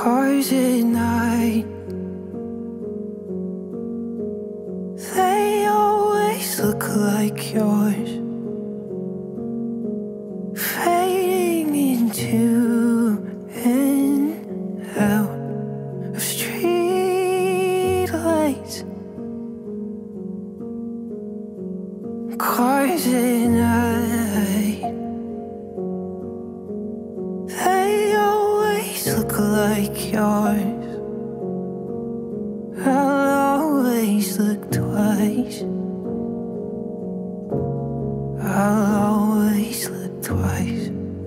cars at night, they always look like yours, fading into and out of street lights. Cars at night, they always look like yours. I'll always look twice. I'll always look twice.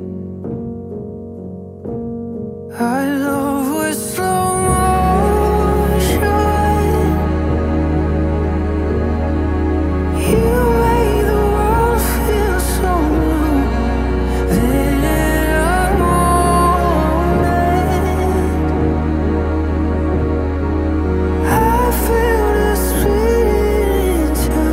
Our love was slow motion. You made the world feel so new. Then in a moment, I feel us split into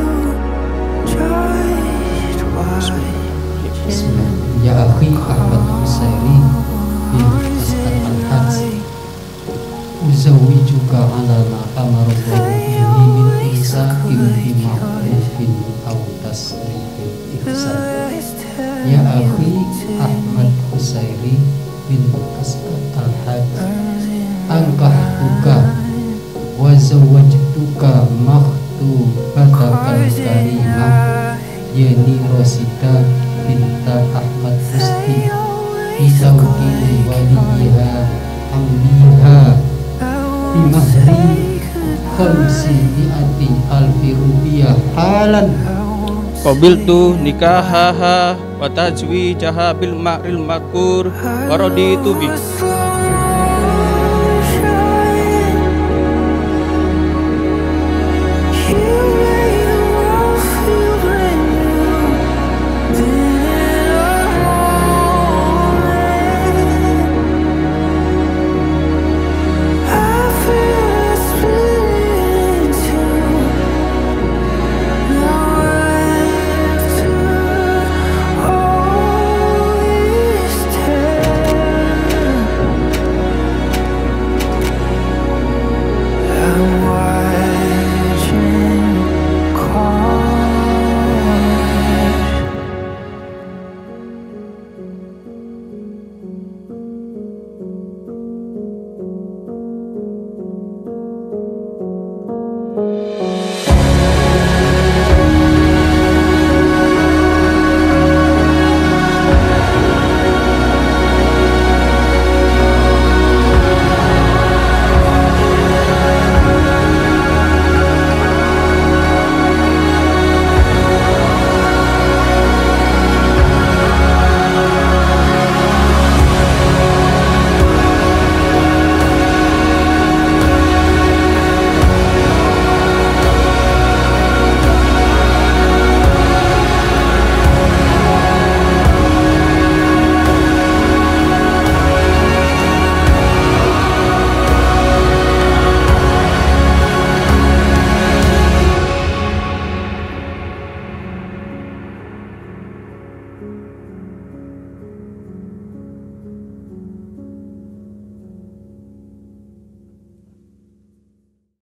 just white. Ya akhi Ahmad Husairi bin As'ad Al-Hajj, uzawijuka ala ma amarallahu bihi min ihsanin bima'rufin aw tasrifin ihsan. Ya akhi Ahmad Husairi bin As'ad Al-Hajj, ankahtuka wa zawwajtuka makhtubatakal karimah, yani Rosida binta Ahmad Husti bisawki waliha amliha bimahri khamsi mi'ati alfi rupiah halan. Qabiltu nikahaha wa tajwijaha bil ma'ril makur wa raditu bi.